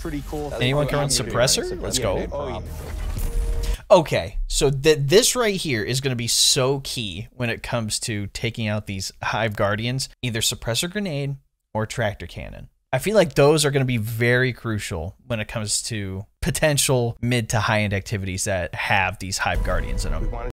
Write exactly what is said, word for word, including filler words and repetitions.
pretty cool. Anyone can run suppressor? Let's go. Oh, yeah. Okay, so th this right here is going to be so key when it comes to taking out these Hive Guardians, either suppressor grenade or tractor cannon. I feel like those are going to be very crucial when it comes to potential mid to high end activities that have these Hive Guardians in them.